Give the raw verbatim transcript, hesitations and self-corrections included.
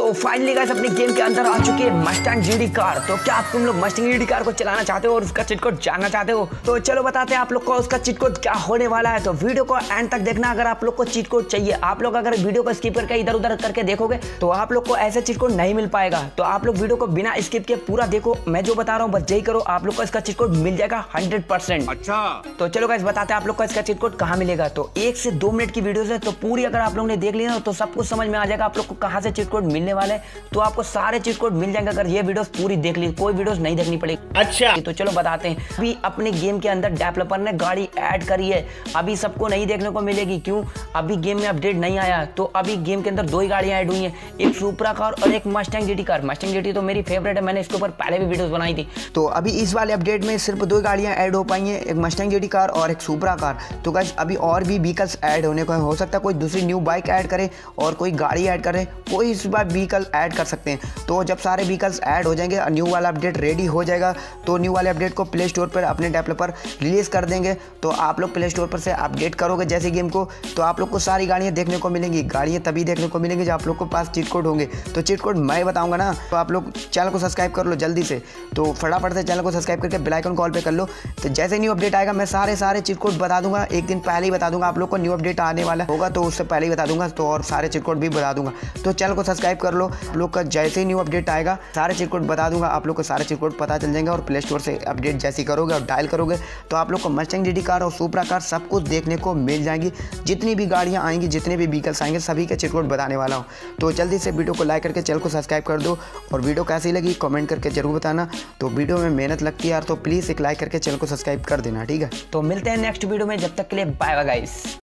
तो finally guys अपने game के अंदर आ चुकी है मस्टैंग जीडी कार। तो क्या तुम लोग मस्टैंग जीडी कार को चलाना चाहते हो और उसका चीट कोड जानना चाहते हो? तो चलो बताते हैं आप लोग को उसका चीट कोड क्या होने वाला है। तो वीडियो को एंड तक देखना अगर आप लोग को चीट कोड चाहिए। आप लोग अगर वीडियो को स्किप करके इधर उधर करके देखोगे तो आप लोग को ऐसे चीट कोड नहीं मिल पाएगा। तो आप लोग वीडियो को बिना स्किप के पूरा देखो, मैं जो बता रहा हूँ बस यही करो, आप लोग को इसका चीट कोड मिल जाएगा हंड्रेड परसेंट। अच्छा तो चलो गाइस बताते हैं आप लोग को इसका चीट कोड कहाँ मिलेगा। तो एक से दो मिनट की वीडियो है, तो पूरी अगर आप लोगों ने देख लिया तो सब कुछ समझ में आ जाएगा आप लोग को कहाँ से चीट कोड मिलने वाले हैं। तो आपको सारे चीट कोड मिल जाएंगे अगर ये वीडियोस पूरी देख ली, कोई वीडियोस नहीं देखनी पड़ेगी। अच्छा तो चलो बताते हैं। अभी अपने गेम के अंदर डेवलपर ने गाड़ी ऐड करी है, अभी सबको नहीं देखने को मिलेगी। क्यों? अभी गेम में अपडेट नहीं आया। तो अभी गेम के अंदर दो ही गाड़ियां ऐड हुई हैं, एक सुपरा कार और एक Mustang GT car. Mustang GT तो मेरी फेवरेट है, मैंने इसके ऊपर पहले भी वीडियोस बनाई थी। तो अभी इस वाले अपडेट में सिर्फ दो गाड़ियां ऐड हो पाई हैं, एक मस्टैंग जीटी कार और एक सुपरा कार। तो गाइस अभी और भी व्हीकल्स ऐड होने को हो सकता है, कोई दूसरी न्यू बाइक ऐड करे और कोई गाड़ी ऐड करे, कोई इस बार व्हीकल ऐड कर सकते हैं। तो जब सारे व्हीकल्स ऐड हो जाएंगे, न्यू वाला अपडेट रेडी हो जाएगा, तो न्यू वाले अपडेट को प्ले स्टोर पर अपने डेवलपर रिलीज कर देंगे। तो आप लोग प्ले स्टोर पर से अपडेट करोगे जैसे गेम को, तो आप लोग को सारी गाड़ियां देखने को मिलेंगी। गाड़ियां तभी देखने को मिलेंगी जब आप लोग को पास चीट कोड होंगे। तो चीट कोड मैं बताऊंगा ना, तो आप लोग चैनल को सब्सक्राइब कर लो जल्दी से। तो फटाफट से चैनल को सब्सक्राइब करके बेल आइकन कॉल पे कर लो। तो जैसे न्यू अपडेट आएगा मैं सारे सारे चीट कोड बता दूंगा, एक दिन पहले ही बता दूंगा। आप लोग को न्यू अपडेट आने वाला होगा तो उससे पहले ही बता दूंगा, तो और सारे चीट कोड भी बता दूंगा। तो चैनल को सब्सक्राइब कर लो। आप लोग का जैसे ही न्यू अपडेट आएगा सारे चीट कोड बता दूंगा, आप लोग को सारे चीट कोड पता चल जाएंगे। और प्ले स्टोर से अपडेट जैसी करोगे और डायल करोगे तो आप लोग को मस्टैंग जीटी कार और सुपरा कार सब कुछ देखने को मिल जाएंगी। जितनी भी गाड़ियां आएंगी, जितने भी व्हीकल्स आएंगे, सभी के चीट कोड बताने वाला हूं। तो जल्दी से वीडियो को लाइक करके चैनल को सब्सक्राइब कर दो और वीडियो कैसी लगी कमेंट करके जरूर बताना। तो वीडियो में मेहनत लगती है यार, तो प्लीज़ एक लाइक करके चैनल को सब्सक्राइब कर देना, ठीक है? तो मिलते हैं नेक्स्ट वीडियो में, जब तक के लिए बाय बाय गाइस।